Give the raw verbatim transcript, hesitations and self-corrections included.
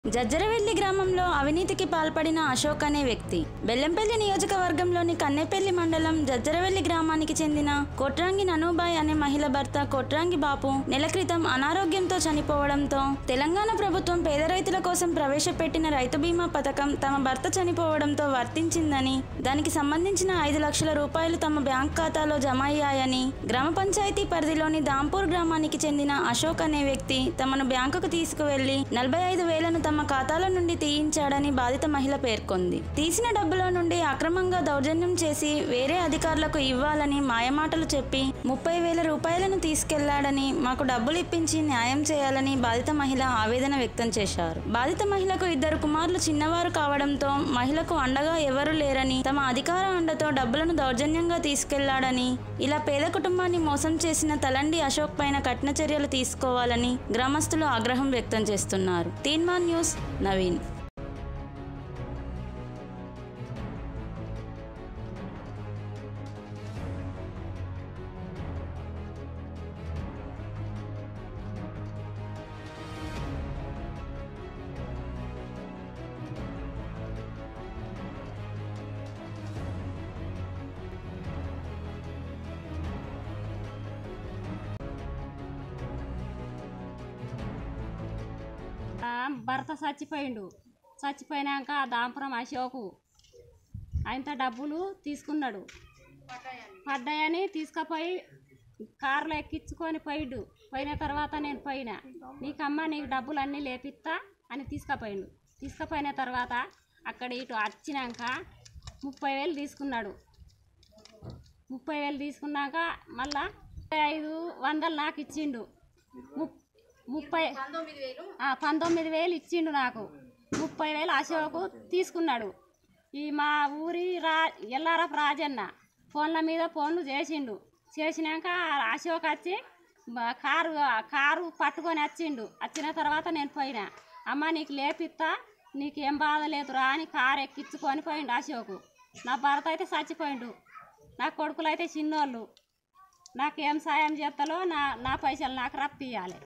జజ్జరవెల్లి గ్రామంలో అవినీతికి పాల్పడిన అశోక్ అనే వ్యక్తి బెల్లంపల్లి నియోజకవర్గంలోని కన్నెపల్లి మండలం జజ్జరవెల్లి గ్రామానికి చెందిన కొట్రాంగి ననూబాయ్ అనే మహిళ భర్త కొట్రాంగి బాపు నెల క్రితం అనారోగ్యంతో చనిపోవడంతో తెలంగాణ ప్రభుత్వం పేద రైతుల కోసం ప్రవేశపెట్టిన రైతు బీమా పథకం తమ భర్త చనిపోవడంతో వర్తించిందని, దానికి సంబంధించిన ఐదు లక్షల రూపాయలు తమ బ్యాంక్ ఖాతాలో జమ అయ్యాయని గ్రామ పంచాయతీ పరిధిలోని దాంపూర్ గ్రామానికి చెందిన అశోక్ అనే వ్యక్తి తమను బ్యాంకుకు తీసుకువెళ్లి నలభై ఐదు వేలను తమ ఖాతాల నుండి తీయించాడని బాధిత మహిళ పేర్కొంది. తీసిన డబ్బుల నుండి అక్రమంగా దౌర్జన్యం చేసి వేరే అధికారులకు ఇవ్వాలని మాయమాటలు చెప్పి ముప్పై వేల రూపాయలను తీసుకెళ్లాడని, మాకు డబ్బులు ఇప్పించి న్యాయం చేయాలని బాధిత మహిళ ఆవేదన వ్యక్తం చేశారు. బాధిత మహిళకు ఇద్దరు కుమారులు చిన్నవారు కావడంతో మహిళకు అండగా ఎవరూ లేరని, తమ అధికార అండతో డబ్బులను దౌర్జన్యంగా తీసుకెళ్లాడని, ఇలా పేద కుటుంబాన్ని మోసం చేసిన తలండి అశోక్ పైన కఠిన చర్యలు తీసుకోవాలని గ్రామస్తులు ఆగ్రహం వ్యక్తం చేస్తున్నారు. తీన్మార్ న్యూస్ నవీన్. భర్త చచ్చిపోయిండు. చచ్చిపోయినాక దాంపురం అశోకు ఆయనతో డబ్బులు తీసుకున్నాడు. పడ్డాయని తీసుకుపోయి కారులో ఎక్కించుకొని పోయిండు. పోయిన తర్వాత నేను పోయినా, నీకమ్మ నీకు డబ్బులు అన్నీ లేపిస్తా అని తీసుకుపోయిండు. తీసుకుపోయిన తర్వాత అక్కడ ఇటు వచ్చినాక ముప్పై వేలు తీసుకున్నాడు. ముప్పై వేలు తీసుకున్నాక మళ్ళా ఐదు వందలు నాకు ఇచ్చిండు. ముప్పై పంతొమ్మిది వేలు ఇచ్చిండు నాకు. ముప్పై వేలు అశోకు తీసుకున్నాడు. ఈ మా ఊరి రా ఎల్లారపు రాజన్న ఫోన్ల మీద ఫోన్లు చేసిండు. చేసినాక అశోక్ వచ్చి కారు కారు పట్టుకొని వచ్చిండు. వచ్చిన తర్వాత నేను పోయినా, అమ్మ నీకు లేపిస్తా, నీకేం బాధ లేదురా అని కారు ఎక్కించుకొని పోయిండు అశోకు. నా భర్త అయితే చచ్చిపోయిండు. నా కొడుకులు అయితే చిన్నోళ్ళు. నాకేం సాయం చేస్తాలో నా నా పైసలు నాకు రప్పియాలి.